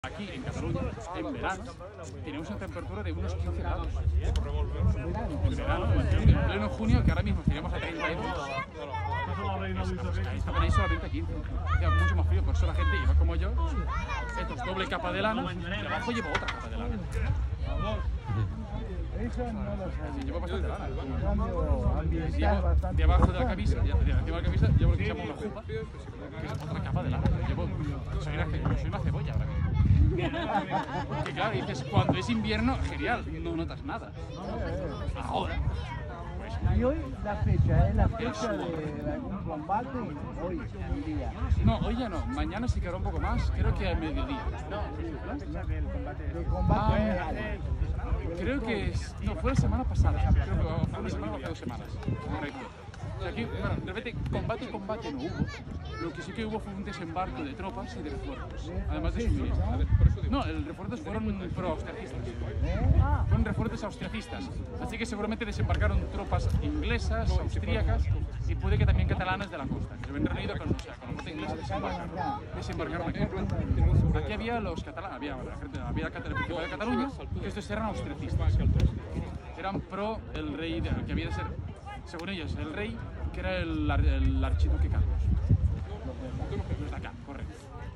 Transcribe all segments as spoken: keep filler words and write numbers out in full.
Aquí en Cataluña, en verano, tenemos una temperatura de unos quince grados. En verano, en pleno junio, que ahora mismo estaríamos a treinta y dos. Ahí estaban ahí solamente a quince. Hacía mucho más frío, por eso la gente lleva como yo. Esto es doble capa de lana y abajo llevo otra capa de lana. Eso no lo sabía. Sí, llevo bastante lana. Cambio ambiental Llevo bastante. debajo de la camisa, de encima de la camisa, llevo lo que se llama una jupa, que es otra capa de lana. Llevo, soy una, ce- soy una cebolla ahora mismo. Que claro, dices, cuando es invierno, genial, no notas nada. Ahora, pues Y hoy la fecha, ¿es la fecha de algún combate? Hoy, el día. no, hoy ya no, mañana sí que hará un poco más, creo que al mediodía. De combate Ah, real. Creo que es, no, fue la semana pasada, creo que fue una semana o hace dos semanas, correcto. O sea, aquí, bueno, de repente, combate, combate no hubo. Lo que sí que hubo fue un desembarco de tropas y de refuerzos, además de suministros. No, el refuerzos fueron pro-austriacistas. Fueron refuerzos austriacistas. Así que seguramente desembarcaron tropas inglesas, austríacas y puede que también catalanas de la costa. Que se habían reunido con, o sea, con la flota inglesa, desembarcaron, desembarcaron aquí. Aquí había los catalanes, había la gente, había la Cata- de Cataluña, que estos eran austriacistas. Eran pro el rey, de, que había de ser, según ellos, el rey, que era el, ar- el archiduque Carlos. Los de acá, correcto.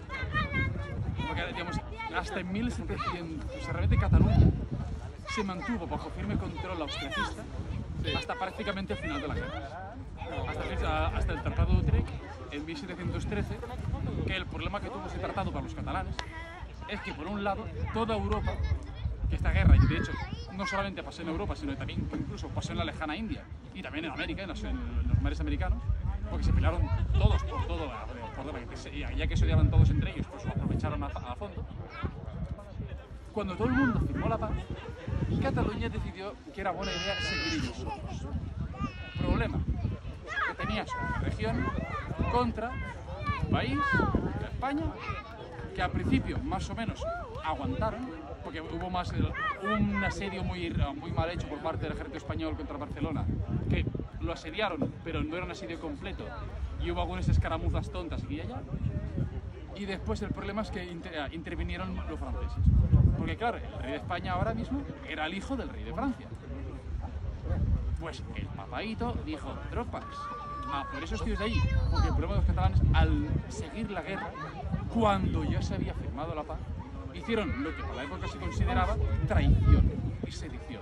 Porque, digamos, hasta en mil setecientos, o sea, realmente Cataluña se mantuvo bajo firme control austriacista hasta prácticamente el final de la guerra. Hasta, hasta el Tratado de Utrecht en mil setecientos trece, que el problema que tuvo ese tratado para los catalanes es que, por un lado, toda Europa, que esta guerra, y de hecho no solamente pasó en Europa, sino también que incluso pasó en la lejana India y también en América, en los, en los mares americanos, porque se pelearon todos por todo, por todo, ya que se odiaban todos entre ellos, pues lo aprovecharon a, a fondo. Cuando todo el mundo firmó la paz, Cataluña decidió que era buena idea seguir ellos solos. Problema, que tenías una región contra un país, España, que al principio más o menos aguantaron, porque hubo más un asedio muy, muy mal hecho por parte del ejército español contra Barcelona, que lo asediaron, pero no era un asedio completo, y hubo algunas escaramuzas tontas aquí y allá. Y después el problema es que inter intervinieron los franceses, porque claro, el rey de España ahora mismo era el hijo del rey de Francia. Pues el papaíto dijo, tropas, a por esos tíos de allí, porque el problema de los catalanes, al seguir la guerra, cuando ya se había firmado la paz, hicieron lo que para la época se consideraba traición y sedición.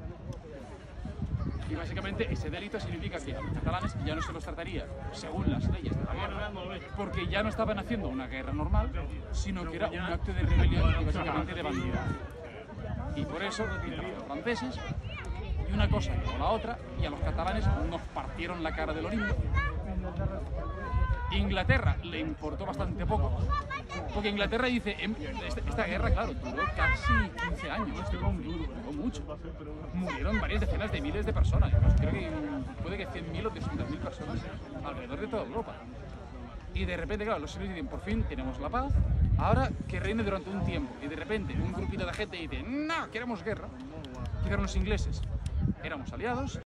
Y básicamente ese delito significa que a los catalanes ya no se los trataría según las leyes de la guerra, porque ya no estaban haciendo una guerra normal, sino que era un acto de rebelión y básicamente de bandidaje. Y por eso, entre los franceses, y una cosa como la otra, y a los catalanes nos partieron la cara de lo lindo. Inglaterra le importó bastante poco, porque Inglaterra dice, esta, esta guerra, claro, duró casi quince años, duró, duró mucho. Murieron varias decenas de miles de personas, creo que puede que cien mil o doscientas mil personas alrededor de toda Europa. Y de repente, claro, los ingleses dicen, por fin tenemos la paz, ahora que reine durante un tiempo. Y de repente un grupito de gente dice, no, queremos guerra. ¿Qué hicieron los ingleses? Éramos aliados.